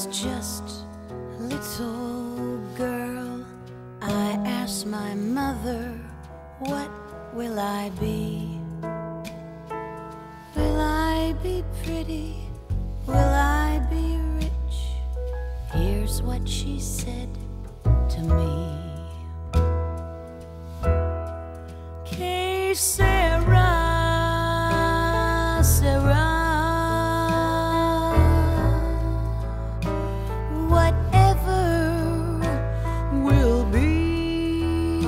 just a little girl, I asked my mother, what will I be? Will I be pretty? Will I be rich? Here's what she said to me. Que sera, Sarah, whatever will be,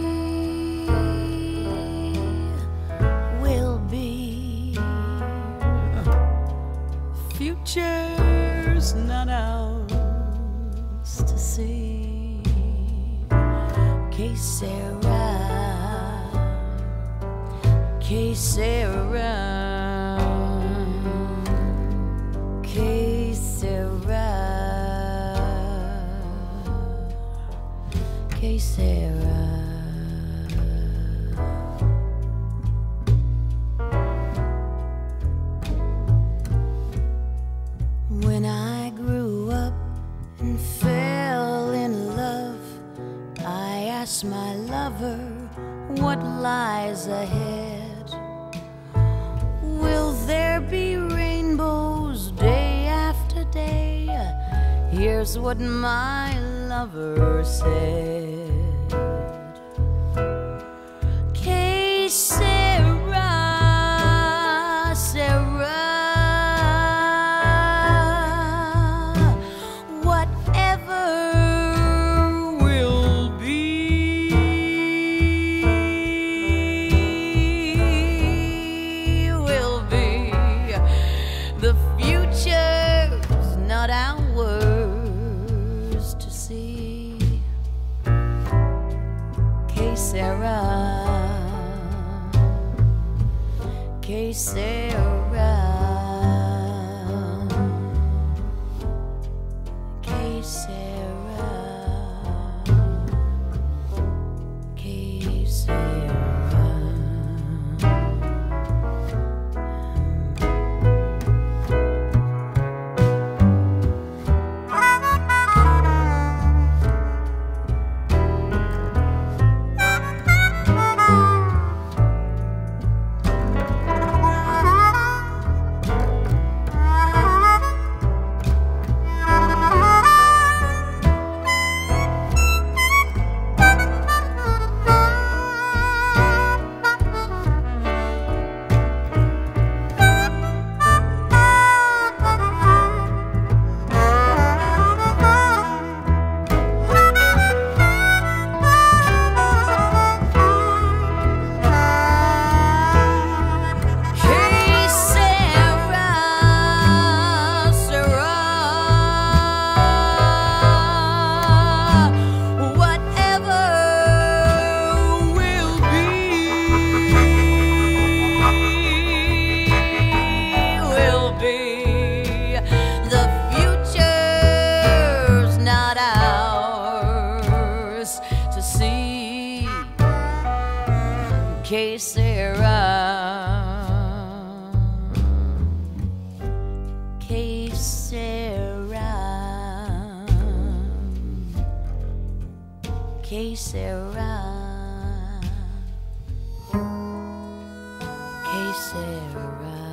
will be. Future's not ours to see. Que sera, que sera, que sera, que sera. When I grew up and fell in love, I asked my lover what lies ahead. Will there be rainbows day after day? Here's what my lover said. Que sera, Sarah, whatever will be, will be. The future's not ours to see. Que sera, que sera, que sera, que sera. Que sera, que sera, que sera, que sera.